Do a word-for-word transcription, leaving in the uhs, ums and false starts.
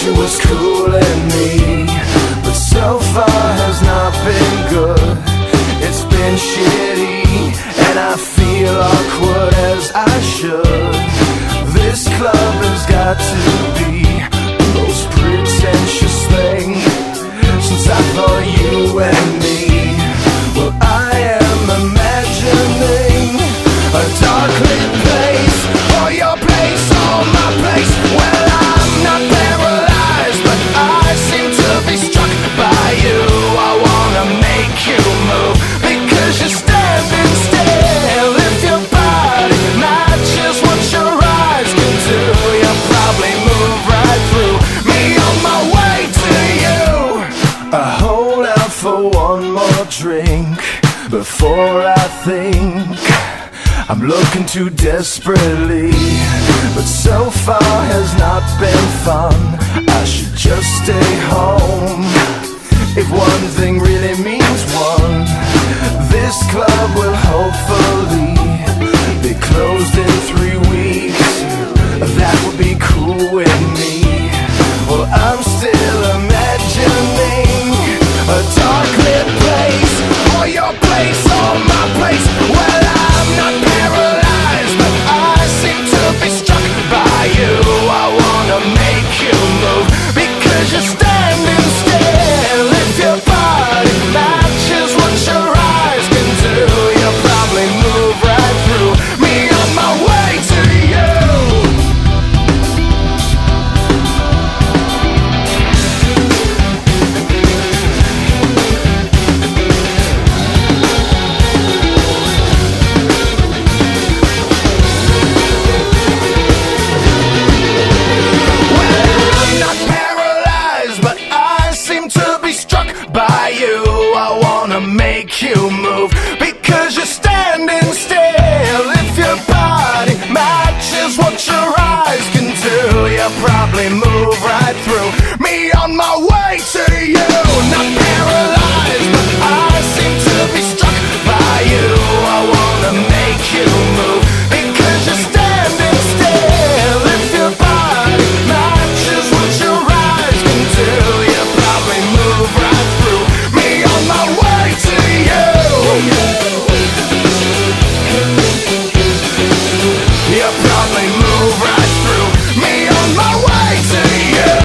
she was cooling me, but so far has not been good. It's been shitty, and I feel awkward as I should. This club has got to be the most pretentious thing since I thought you and me. Well, I am imagining a dark lit place, or your place, or my place. Well, I'm not paralyzed, but I seem to be struck by you. I wanna make you move, because you're standing still. If your body matches what your eyes can do, you'll probably move right through me on my way to you. I hold out for one more drink before I think I'm looking too desperately, but so far has not been fun. I should just stay home. If one thing really means one, this club will hopefully be closed in three weeks. That would be cool with me. Well, I'm still imagining a dark lit place, or your place, or my place. Well, I'm not paralyzed, but I seem to be struck by you. I wanna make you move, because you're standing still. If your body matches what your eyes can do, you'll probably move right through me on my way to you. Make you move, because you're standing still. If your body matches what your eyes can do, you'll probably move right through me on my way to you. Not paralyzed, but I seem to be struck by you. I wanna make you move, because you're standing still. If your body matches what your eyes can do, you'll probably move right through me on my way to you.